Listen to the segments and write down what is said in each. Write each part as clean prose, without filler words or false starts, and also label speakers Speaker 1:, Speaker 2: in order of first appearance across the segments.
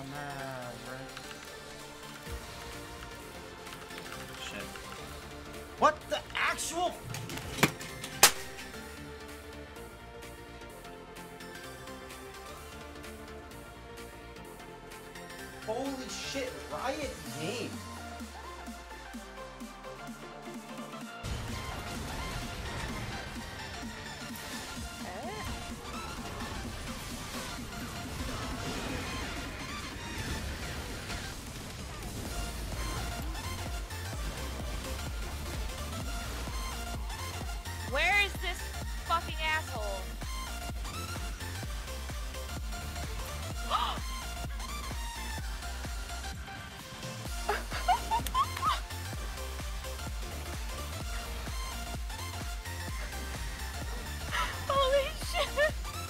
Speaker 1: man, right? Shit. What the actual? Holy shit, Riot Game.
Speaker 2: Where is this fucking asshole? Holy shit!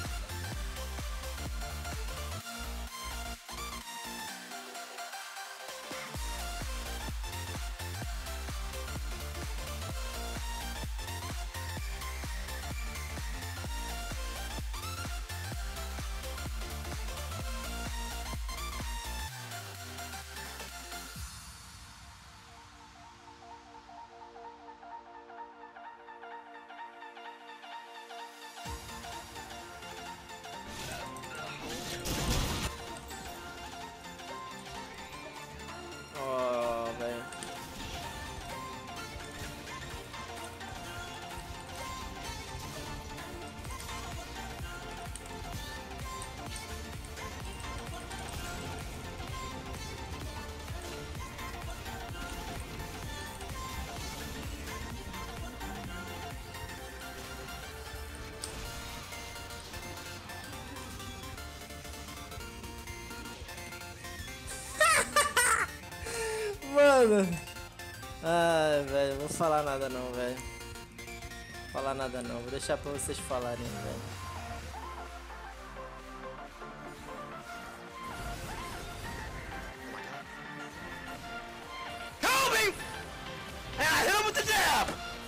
Speaker 3: Oh, velho. Mano. Ai, velho, vou falar nada não, velho. Falar nada não, vou deixar pra vocês falarem, velho.
Speaker 4: Help me! And I hit him with the jab!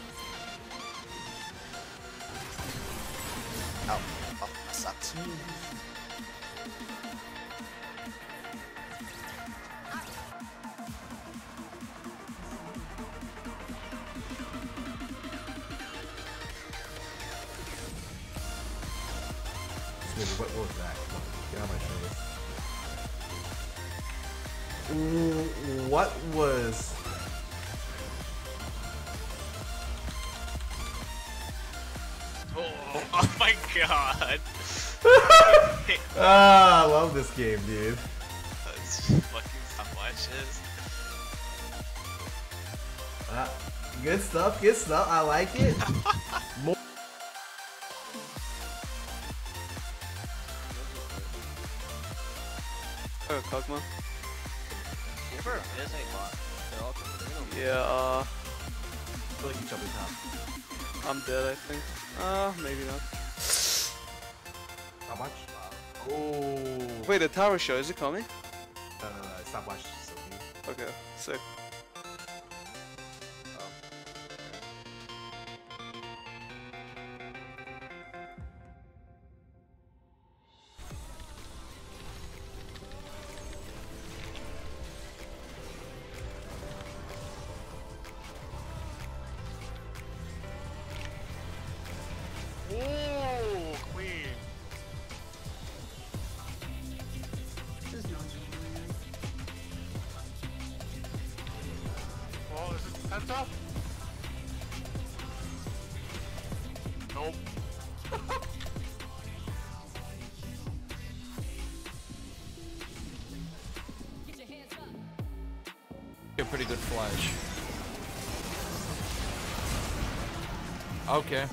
Speaker 4: Oh, that sucks.
Speaker 5: What was that? Get out of my shoulder. What was...
Speaker 6: Oh my god.
Speaker 5: Ah, I love this game, dude.
Speaker 6: That's fucking stopwatches.
Speaker 5: Good stuff, good stuff. I like it. More
Speaker 3: Oh, Kog'Maw.
Speaker 1: You ever miss a lot? They're all coming.
Speaker 3: Yeah,
Speaker 5: I feel like you jumped top.
Speaker 3: I'm dead, I think. Maybe not.
Speaker 5: Stopwatch? Oh.
Speaker 3: Wait, the tower show, is it coming?
Speaker 5: Stopwatch.
Speaker 3: Okay, sick.
Speaker 6: Ooh, queen. Well, is this Penta? Nope.
Speaker 7: A pretty good flash. Okay.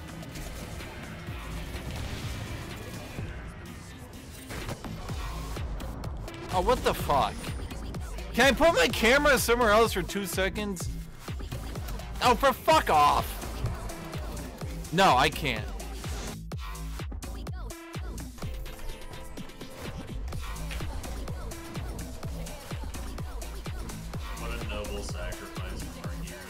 Speaker 7: Oh, what the fuck? Can I put my camera somewhere else for 2 seconds? Oh, for fuck off. No, I can't.
Speaker 8: What a noble sacrifice from our hero.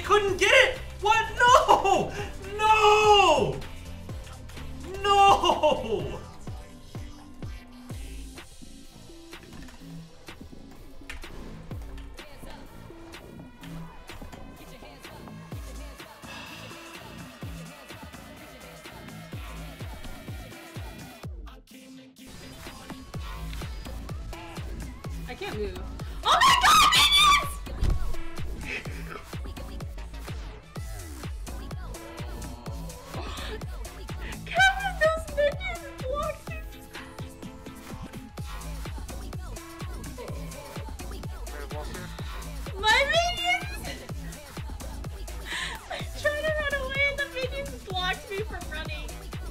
Speaker 9: couldn't get it! What? No! No! No!
Speaker 2: I can't move. Oh my god, minions! Kevin, those minions blocked me. My minions! I tried to run away and the minions blocked me from running.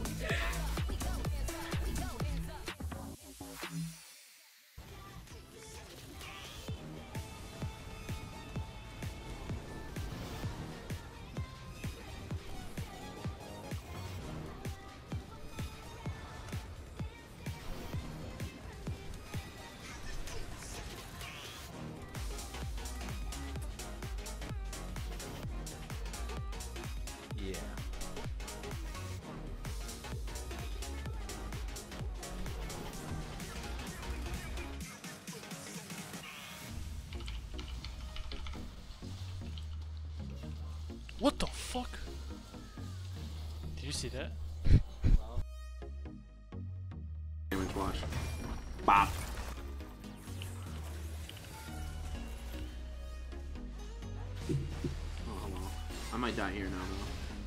Speaker 7: Yeah.
Speaker 9: What the fuck? Did you see that?
Speaker 10: Damage watch. Bop. Oh well. I might die here now though.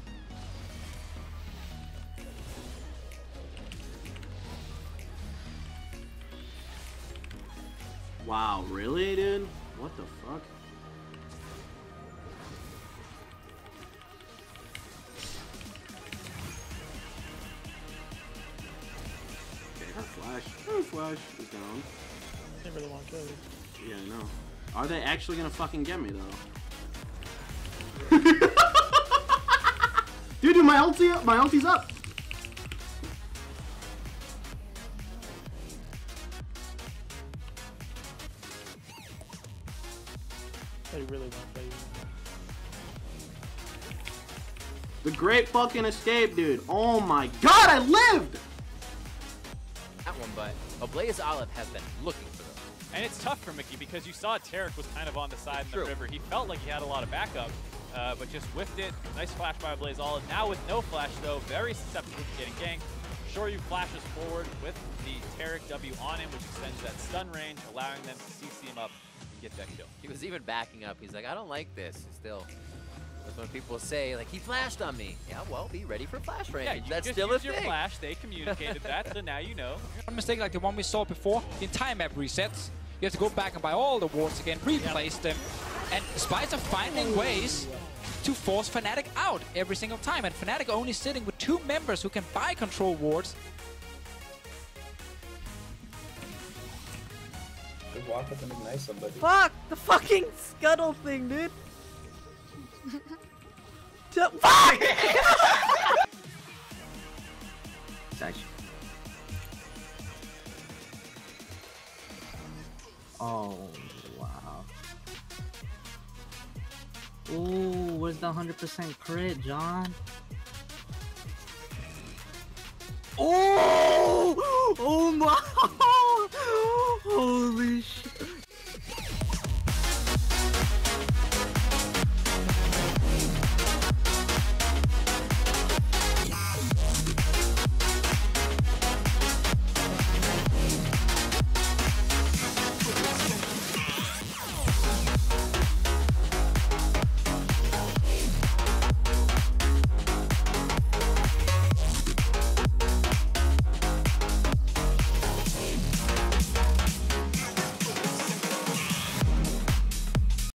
Speaker 10: Wow, really, dude? What the fuck? Okay, her flash is down.
Speaker 9: They really want to kill you.
Speaker 10: Yeah, I know. Are they actually gonna fucking get me though? Dude, my ulti's up!
Speaker 9: They really want to play you.
Speaker 10: The great fucking escape, dude. Oh my god, I lived!
Speaker 1: That one, but Ablaze Olive has been looking for them.
Speaker 11: And it's tough for Mickey because you saw Tarek was kind of on the side in
Speaker 1: True.
Speaker 11: the river. He felt like he had a lot of backup, but just whiffed it. Nice flash by Ablaze Olive. Now with no flash, though, very susceptible to getting ganked. Shoryu flashes forward with the Tarek W on him, which extends that stun range, allowing them to CC him up and get that kill.
Speaker 1: He was even backing up. He's like, I don't like this. Still. That's when people say, like, he flashed on me. Yeah, well, be ready for flash range.
Speaker 11: Yeah, you
Speaker 1: That's
Speaker 11: just
Speaker 1: still a
Speaker 11: use your
Speaker 1: thing.
Speaker 11: flash. They communicated that, so now you know.
Speaker 12: A mistake like the one we saw before, the entire map resets. You have to go back and buy all the wards again, replace them. And Spice are finding ways to force Fnatic out every single time. And Fnatic only sitting with 2 members who can buy control wards.
Speaker 13: Walk up and ignite somebody.
Speaker 3: Fuck! The fucking scuttle thing, dude! Fuck!
Speaker 14: Oh, wow. Ooh, where's the 100% crit, John?
Speaker 3: Oh! Oh my! Holy